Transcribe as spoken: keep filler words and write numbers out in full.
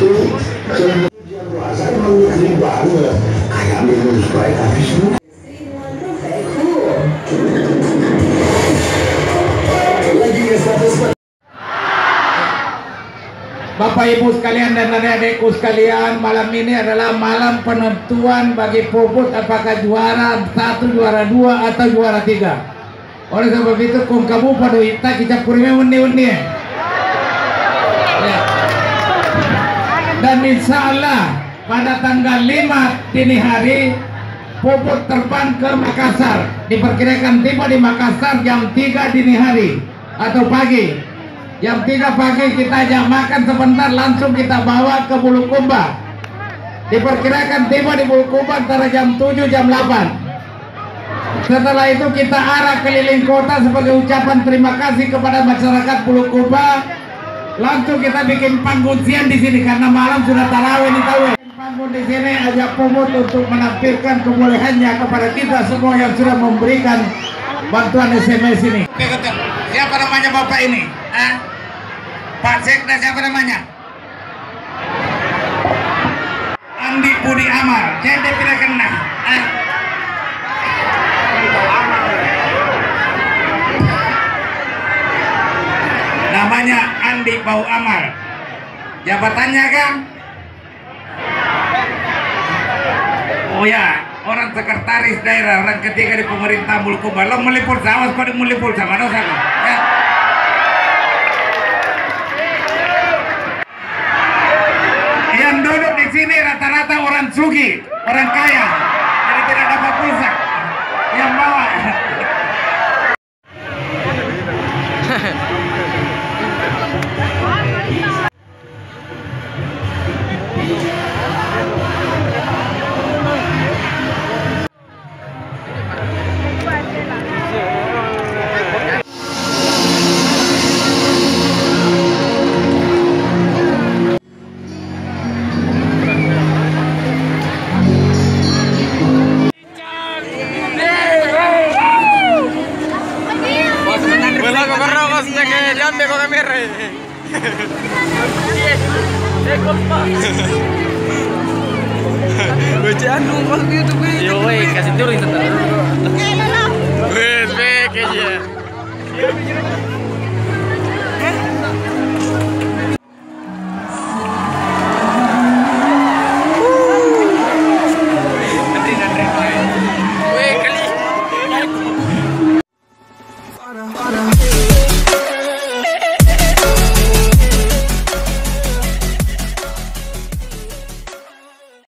itu puasa emang ngeri banget. Kayak minum Sprite habis lu. Bapak Ibu sekalian dan adik-adikku sekalian, malam ini adalah malam penentuan bagi Puput apakah juara satu, juara dua, atau juara tiga. Oleh sebab itu, kung kamu pada kita kita kurime undi-undi. Ya. Dan insya Allah pada tanggal lima dini hari Puput terbang ke Makassar. Diperkirakan tiba di Makassar jam tiga dini hari atau pagi. Jam tiga pagi kita ajak makan sebentar, langsung kita bawa ke Bulukumba. Diperkirakan tiba di Bulukumba antara jam tujuh jam delapan. Setelah itu kita arah keliling kota sebagai ucapan terima kasih kepada masyarakat Bulukumba. Langsung kita bikin panggunsian di sini karena malam sudah tarawih nih, tahu. Panggung di sini ajak Puput untuk menampilkan kebolehannya kepada kita semua yang sudah memberikan bantuan S M S ini. Siapa namanya bapak ini? Hah? Pak Sekda siapa namanya? Andi Budi Amar. Saya tidak kenal. Hah? Namanya Andi Bau Amar. Jabatannya kan? Oh ya, orang sekretaris daerah, orang ketiga di pemerintah Bulukumba. Lo meliput sama, kau meliput sama, no sama. Ya. Yang duduk di sini rata-rata orang sugi, orang kaya, jadi tidak dapat pulsa. Yang bawa. Bacaan dong waktu itu gue. Yo, weh, kasih touring tetap. Wes, wes aja. Weh, kali.